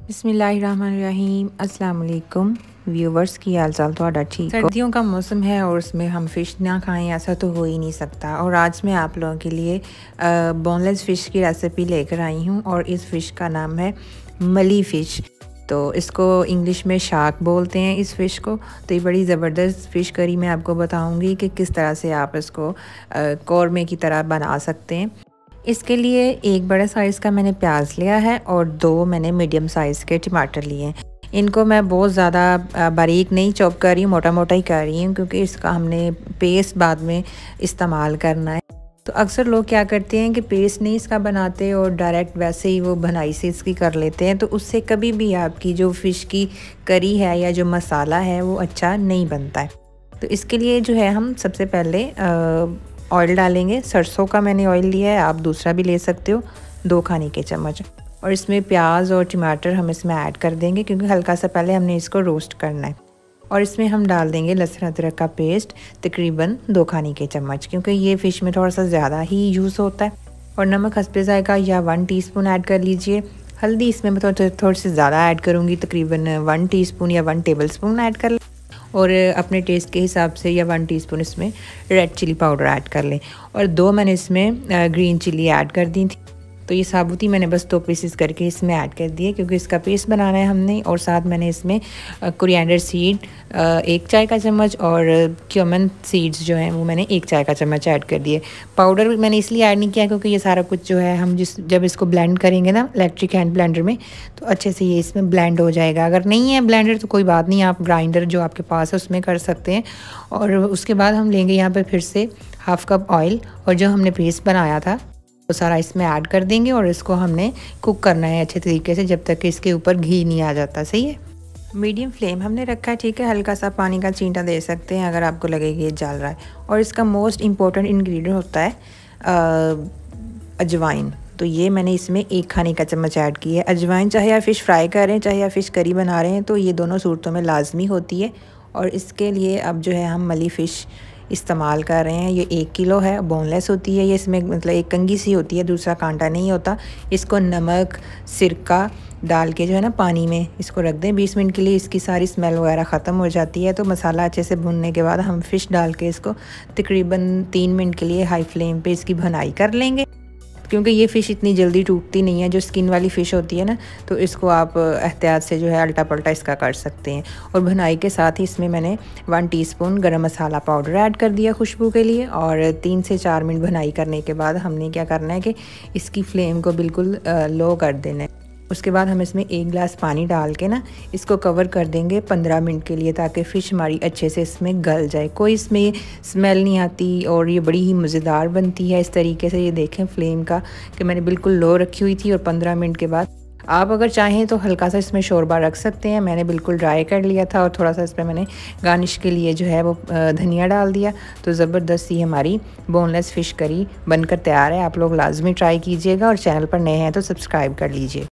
बिस्मिल्लाहिर्रहमानिर्रहीम अस्सलाम वालेकुम व्यूवर्स की हाल चाल थोड़ा ठीक हो। सर्दियों का मौसम है और उसमें हम फ़िश ना खाएं ऐसा तो हो ही नहीं सकता। और आज मैं आप लोगों के लिए बोनलेस फ़िश की रेसिपी लेकर आई हूँ और इस फ़िश का नाम है मली फ़िश। तो इसको इंग्लिश में शार्क बोलते हैं इस फ़िश को। तो ये बड़ी ज़बरदस्त फ़िश करी मैं आपको बताऊँगी कि किस तरह से आप इसको कौरमे की तरह बना सकते हैं। इसके लिए एक बड़ा साइज़ का मैंने प्याज लिया है और 2 मैंने मीडियम साइज़ के टमाटर लिए हैं। इनको मैं बहुत ज़्यादा बारीक नहीं चॉप कर रही हूँ, मोटा मोटा ही कर रही हूँ क्योंकि इसका हमने पेस्ट बाद में इस्तेमाल करना है। तो अक्सर लोग क्या करते हैं कि पेस्ट नहीं इसका बनाते और डायरेक्ट वैसे ही वो भुनाई से इसकी कर लेते हैं, तो उससे कभी भी आपकी जो फ़िश की करी है या जो मसाला है वो अच्छा नहीं बनता है। तो इसके लिए जो है हम सबसे पहले ऑयल डालेंगे। सरसों का मैंने ऑयल लिया है, आप दूसरा भी ले सकते हो, 2 खाने के चम्मच। और इसमें प्याज और टमाटर हम इसमें ऐड कर देंगे क्योंकि हल्का सा पहले हमने इसको रोस्ट करना है। और इसमें हम डाल देंगे लहसुन अदरक का पेस्ट तकरीबन 2 खाने के चम्मच, क्योंकि ये फ़िश में थोड़ा सा ज़्यादा ही यूज़ होता है। और नमक हस्बे ज़ायका या 1 टीस्पून ऐड कर लीजिए। हल्दी इसमें मैं थोड़ी सी ज़्यादा ऐड करूँगी, तकरीबन 1 टीस्पून या 1 टेबल स्पून ऐड कर लें। और अपने टेस्ट के हिसाब से या 1 टीस्पून इसमें रेड चिली पाउडर ऐड कर लें। और 2 मैंने इसमें ग्रीन चिली ऐड कर दी थी। तो ये साबुती मैंने बस 2 पीसेस करके इसमें ऐड कर दिए क्योंकि इसका पेस्ट बनाना है हमने। और साथ मैंने इसमें कोरिएंडर सीड 1 चाय का चम्मच और क्यूमन सीड्स जो हैं वो मैंने 1 चाय का चम्मच ऐड कर दिए। पाउडर मैंने इसलिए ऐड नहीं किया क्योंकि ये सारा कुछ जो है हम जब इसको ब्लेंड करेंगे ना इलेक्ट्रिक हैंड ब्लेंडर में, तो अच्छे से ये इसमें ब्लेंड हो जाएगा। अगर नहीं है ब्लेंडर तो कोई बात नहीं, आप ग्राइंडर जो आपके पास है उसमें कर सकते हैं। और उसके बाद हम लेंगे यहाँ पर फिर से 1/2 कप ऑयल और जो हमने पेस्ट बनाया था वो सारा इसमें ऐड कर देंगे और इसको हमने कुक करना है अच्छे तरीके से जब तक कि इसके ऊपर घी नहीं आ जाता। सही है, मीडियम फ्लेम हमने रखा है, ठीक है। हल्का सा पानी का छींटा दे सकते हैं अगर आपको लगे कि ये जल रहा है। और इसका मोस्ट इम्पॉर्टेंट इंग्रेडिएंट होता है अजवाइन। तो ये मैंने इसमें 1 खाने का चम्मच ऐड की है अजवाइन। चाहे आप फ़िश फ्राई कर रहे हैं चाहे आप फ़िश करी बना रहे हैं, तो ये दोनों सूरतों में लाजमी होती है। और इसके लिए अब जो है हम मली फ़िश इस्तेमाल कर रहे हैं। ये 1 किलो है, बोनलेस होती है ये, इसमें मतलब एक कंगी सी होती है, दूसरा कांटा नहीं होता। इसको नमक सिरका डाल के जो है ना पानी में इसको रख दें 20 मिनट के लिए, इसकी सारी स्मेल वगैरह ख़त्म हो जाती है। तो मसाला अच्छे से भुनने के बाद हम फ़िश डाल के इसको तकरीबन 3 मिनट के लिए हाई फ्लेम पे इसकी भुनाई कर लेंगे क्योंकि ये फ़िश इतनी जल्दी टूटती नहीं है। जो स्किन वाली फ़िश होती है ना, तो इसको आप एहतियात से जो है अल्टा पल्टा इसका कर सकते हैं। और भुनाई के साथ ही इसमें मैंने 1 टीस्पून गरम मसाला पाउडर ऐड कर दिया खुशबू के लिए। और 3 से 4 मिनट भुनाई करने के बाद हमने क्या करना है कि इसकी फ्लेम को बिल्कुल लो कर देना है। उसके बाद हम इसमें 1 गिलास पानी डाल के ना इसको कवर कर देंगे 15 मिनट के लिए, ताकि फ़िश हमारी अच्छे से इसमें गल जाए, कोई इसमें स्मेल नहीं आती और ये बड़ी ही मज़ेदार बनती है। इस तरीके से ये देखें फ्लेम का कि मैंने बिल्कुल लो रखी हुई थी। और 15 मिनट के बाद आप अगर चाहें तो हल्का सा इसमें शोरबा रख सकते हैं। मैंने बिल्कुल ड्राई कर लिया था और थोड़ा सा इसमें मैंने गार्निश के लिए जो है वो धनिया डाल दिया। तो ज़बरदस्त ही हमारी बोनलेस फ़िश करी बनकर तैयार है। आप लोग लाजमी ट्राई कीजिएगा और चैनल पर नए हैं तो सब्सक्राइब कर लीजिए।